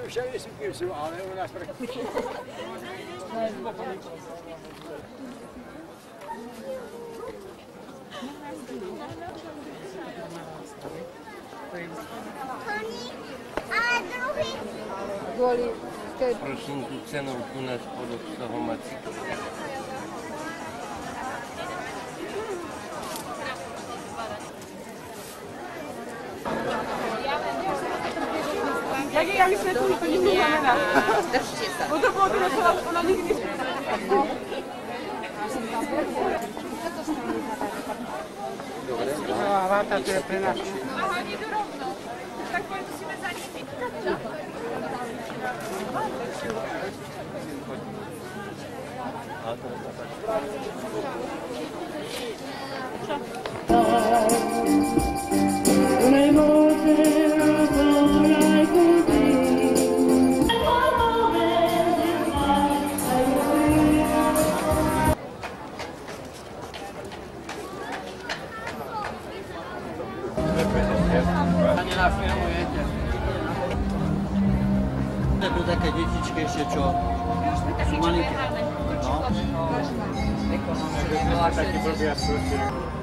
všade sú, ale u nás Prosím tú cenu u nás podľa toho macíka. Tak ja vysvetlím, to nič neznamená. Držte sa. Bo to bolo to, že ona nikdy... Nová váta, to je pre nás. Aha, nie to rovno. Tak poď musíme za nimi. Nenafilmujete. To také detičky ešte, čo sú malinké. No. taký blbý a sprostý.